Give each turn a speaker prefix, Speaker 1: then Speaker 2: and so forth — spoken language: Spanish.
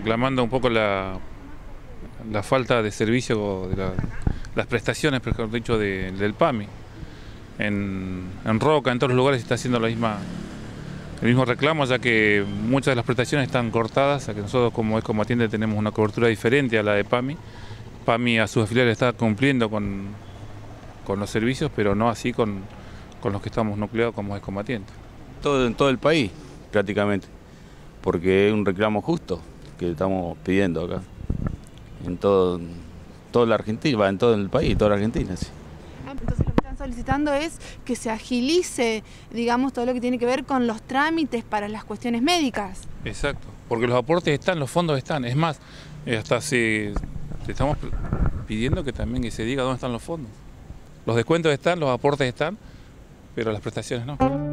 Speaker 1: reclamando un poco la falta de servicio, las prestaciones, mejor dicho, del PAMI. En Roca, en todos los lugares se está haciendo el mismo reclamo, ya que muchas de las prestaciones están cortadas, ya que nosotros como Excombatiente tenemos una cobertura diferente a la de PAMI. PAMI a sus afiliados está cumpliendo con los servicios, pero no así con los que estamos nucleados como Excombatientes.
Speaker 2: En todo el país, prácticamente, porque es un reclamo justo que estamos pidiendo acá, en toda la Argentina, en todo el país, toda la Argentina. Sí.
Speaker 3: Entonces lo que están solicitando es que se agilice, digamos, todo lo que tiene que ver con los trámites para las cuestiones médicas.
Speaker 1: Exacto, porque los aportes están, los fondos están, es más, hasta te estamos pidiendo que también se diga dónde están los fondos. Los descuentos están, los aportes están, pero las prestaciones no.